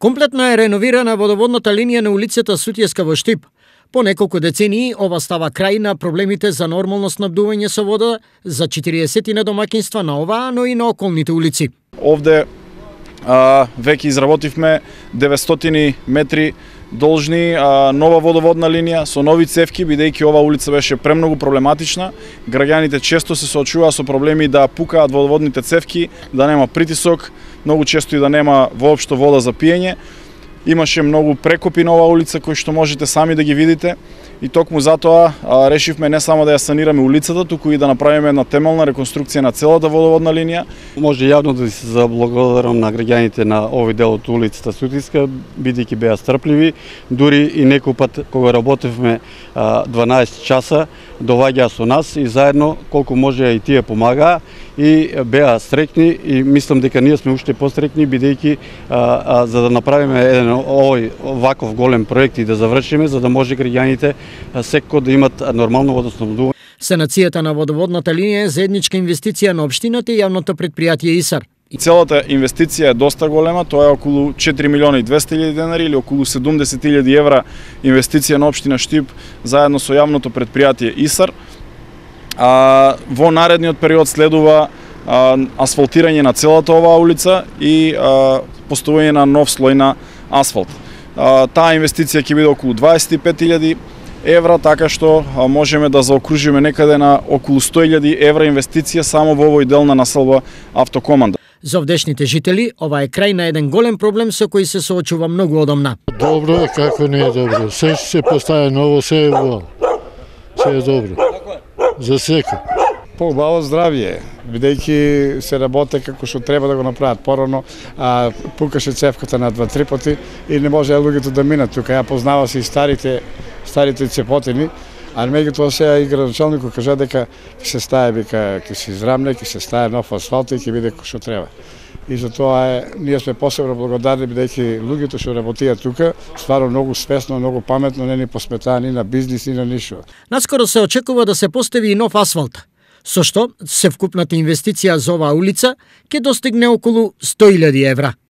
Комплетно е реновирана водоводната линија на улицата Сутјеска во Штип. По неколку децении ова става крај на проблемите за нормално снабдување со вода за 40 домаќинства на оваа, но и на околните улици. Овде веќе изработивме 900 метри должни нова водоводна линија со нови цевки, бидејќи ова улица беше премногу проблематична. Граѓаните често се соочуваат со проблеми да пукаат водоводните цевки, да нема притисок, многу често и да нема воопшто вода за пиење. Имаше многу прекопи на оваа улица кои што можете сами да ги видите и токму затоа решивме не само да ја санираме улицата, туку и да направиме една темелна реконструкција на целата водоводна линија. Може јавно да се заблагодарам на граѓаните на овој дел од улицата Сутиска, бидејќи беа стрпливи, дури и некој пат кога работевме 12 часа, доваѓаа со нас и заедно колку може и тие помагаа и беа среќни и мислам дека ние сме уште посреќни бидејќи за да направиме еден овој ваков голем проект и да завршиме, за да може граѓаните секој да имат нормално водоснабдување. Санацијата на водоводната линија е заедничка инвестиција на општината и јавното претпријатие ИСАР. Целата инвестиција е доста голема, тоа е околу 4 милиони и 200 илјади денари или околу 70 илјади евра инвестиција на општина Штип заедно со јавното претпријатие ИСАР. Во наредниот период следува асфалтирање на целата оваа улица и поставување на нов слој на асфалт. Таа инвестиција ќе биде околу 25.000 евра, така што можеме да заокружиме некаде на околу 100.000 евра инвестиција само во овој дел на населба Автокоманда. За овдешните жители, ова е крај на еден голем проблем со кој се соочува многу одамна. Добро е, како не е добро. Се се постави ново, се е во. Се е добро. За секој. Поубаво здравје, бидејќи се работи како што треба да го направат порано, пукаше цевката на 2-3 пати и не може луѓето да минат тука. Ја познава се и старите цепотини, а меѓутоа сега и градоначалникот кажа дека ќе се стае, вика, ќе се израмне, ќе се стае нов асфалт и ќе биде како што треба. И затоа ние сме посебно благодарни бидејќи луѓето што работиат тука стварно многу свесно, многу паметно, не ни посметаа ни на бизнис, ни на ништо. Наскоро се очекува да се постави и нов асфалт, со што севкупната инвестиција за оваа улица ќе достигне околу 100.000 евра.